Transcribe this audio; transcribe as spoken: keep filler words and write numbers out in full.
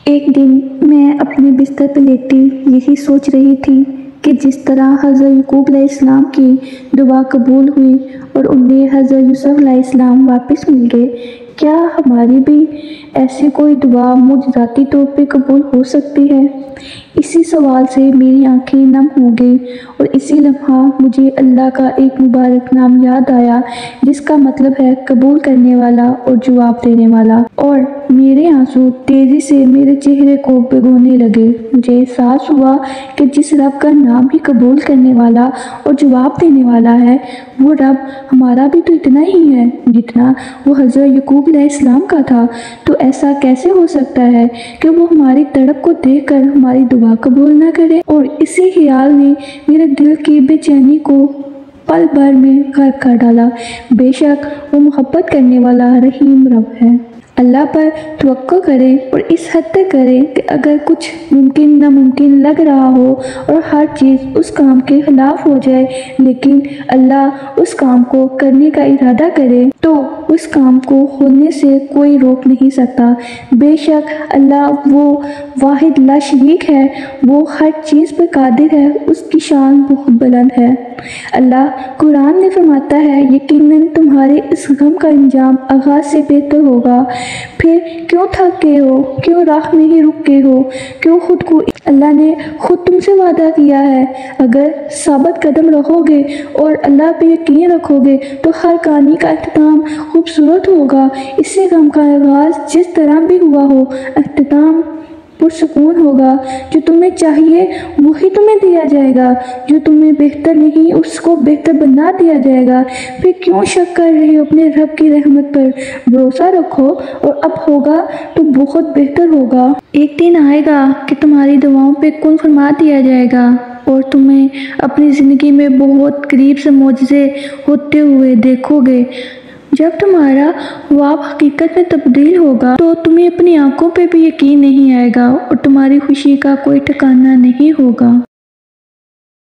ایک دن میں اپنے بستر پہ لیٹی یہی سوچ رہی تھی کہ جس طرح حضرت یعقوب علیہ السلام کی دعا قبول ہوئی اور انہیں حضرت یوسف علیہ السلام واپس مل گئے، کیا ہماری بھی ایسی کوئی دعا معجزاتی طور پہ قبول ہو سکتی ہے؟ اسی سوال سے میری آنکھیں نم ہو گئیں اور اسی لمحہ مجھے اللہ کا ایک مبارک نام یاد آیا جس کا مطلب ہے قبول کرنے والا اور جواب دینے والا، اور میرے آنسو تیزی سے میرے چہرے کو بھگونے لگے۔ مجھے احساس ہوا کہ جس رب کا نام ہی قبول کرنے والا اور جواب دینے والا ہے، وہ رب ہمارا بھی تو اتنا ہی ہے جتنا وہ حضرت یعقوب علیہ السلام کا تھا۔ تو ایسا کیسے ہو سکتا ہے کہ وہ ہماری تڑپ کو دیکھ کر ہماری دعا قبول نہ کرے؟ اور اسی خیال نے میرے دل کی بے چینی کو پل بھر میں غرق کر ڈالا۔ بے شک وہ محبت کرنے والا رحیم رب ہے۔ اللہ پر توقع کریں اور اس حد تک کریں کہ اگر کچھ ممکن ناممکن لگ رہا ہو اور ہر چیز اس کام کے خلاف ہو جائے، لیکن اللہ اس کام کو کرنے کا ارادہ کرے تو اس کام کو ہونے سے کوئی روک نہیں سکتا۔ بے شک اللہ وہ واحد لا شریک ہے، وہ ہر چیز پر قادر ہے، اس کی شان بہت بلند ہے۔ اللہ قرآن میں فرماتا ہے، یقیناً تمہارے اس غم کا انجام آغاز سے بہتر ہوگا۔ پھر کیوں تھک گئے ہو؟ کیوں راہ میں ہی رک گئے ہو؟ کیوں خود کو اللہ نے خود تم سے وعدہ کیا ہے، اگر ثابت قدم رہو گے اور اللہ پہ یقین رکھو گے تو ہر کہانی کا اختتام خوبصورت ہوگا۔ اس سے غم کا آغاز جس طرح بھی ہوا ہو، اختتام پرسکون ہوگا۔ جو تمہیں چاہیے وہی تمہیں دیا جائے گا، جو تمہیں بہتر نہیں اس کو بہتر بنا دیا جائے گا۔ پھر کیوں شک کر رہے ہو اپنے رب کی رحمت پر؟ بھروسہ رکھو اور اب ہوگا تو بہت بہتر ہوگا۔ ایک دن آئے گا کہ تمہاری دعاؤں پہ کن فرما دیا جائے گا اور تمہیں اپنی زندگی میں بہت قریب سے معجزے ہوتے ہوئے دیکھو گے۔ جب تمہارا خواب حقیقت میں تبدیل ہوگا تو تمہیں اپنی آنکھوں پہ بھی یقین نہیں آئے گا اور تمہاری خوشی کا کوئی ٹھکانہ نہیں ہوگا۔